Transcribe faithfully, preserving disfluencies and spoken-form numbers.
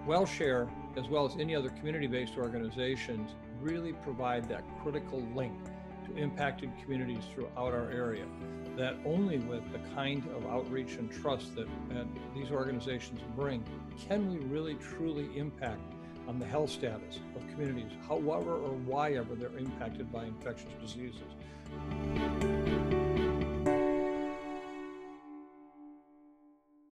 WellShare, as well as any other community-based organizations, really provide that critical link to impacted communities throughout our area. That only with the kind of outreach and trust that uh, these organizations bring can we really truly impact on the health status of communities, however or why ever they're impacted by infectious diseases.